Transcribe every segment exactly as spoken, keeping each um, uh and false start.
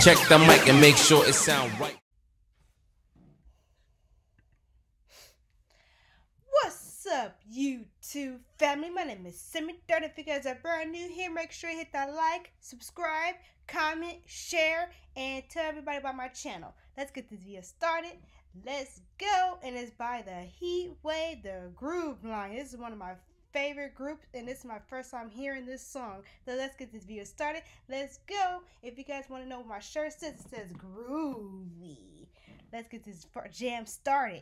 Check the mic and make sure it sound right. What's up, YouTube family? My name is Simmy Dirt. If you guys are brand new here, make sure you hit that like, subscribe, comment, share, and tell everybody about my channel. Let's get this video started. Let's go. And it's by the Heat Wave, the Groove Line. This is one of my favorite groups, and this is my first time hearing this song. So let's get this video started. Let's go. If you guys want to know what my shirt says, it says Groovy. Let's get this jam started.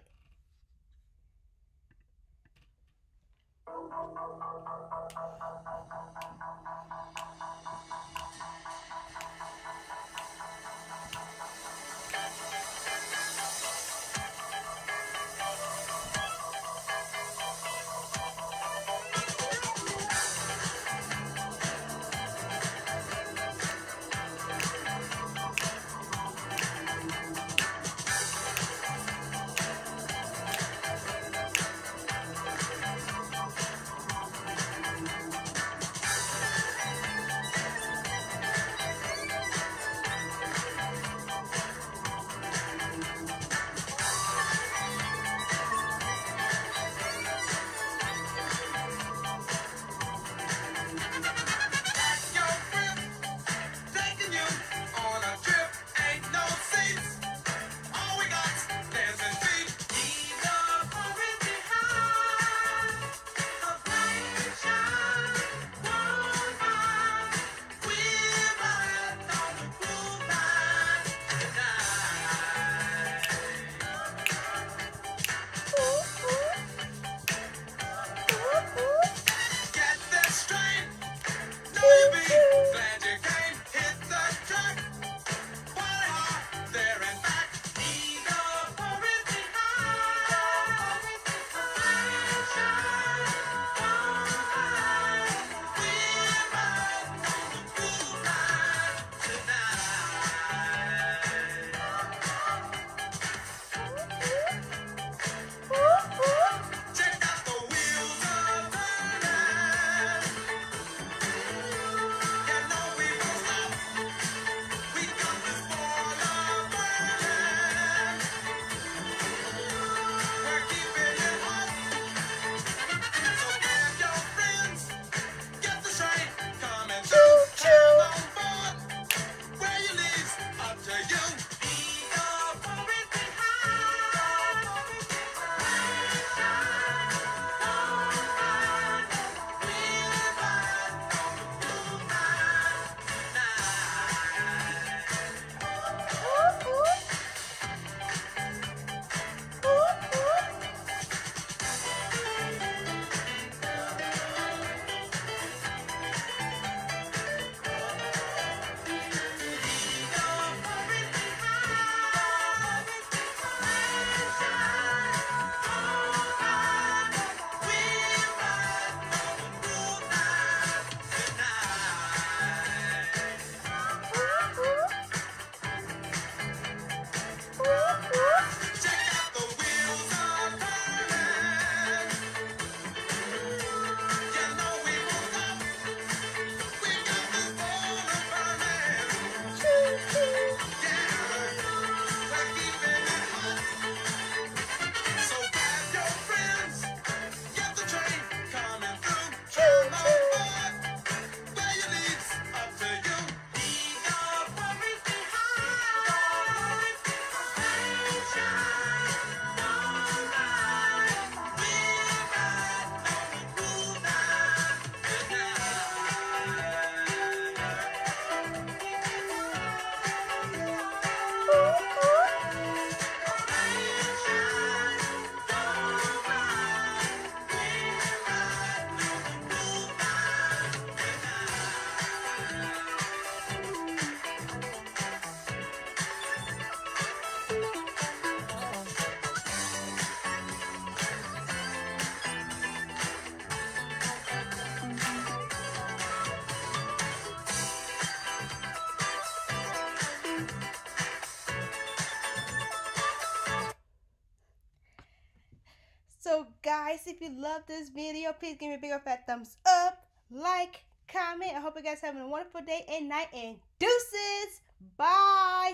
So guys, if you love this video, please give me a big old fat thumbs up, like, comment. I hope you guys having a wonderful day and night, and deuces. Bye.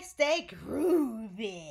stay groovy.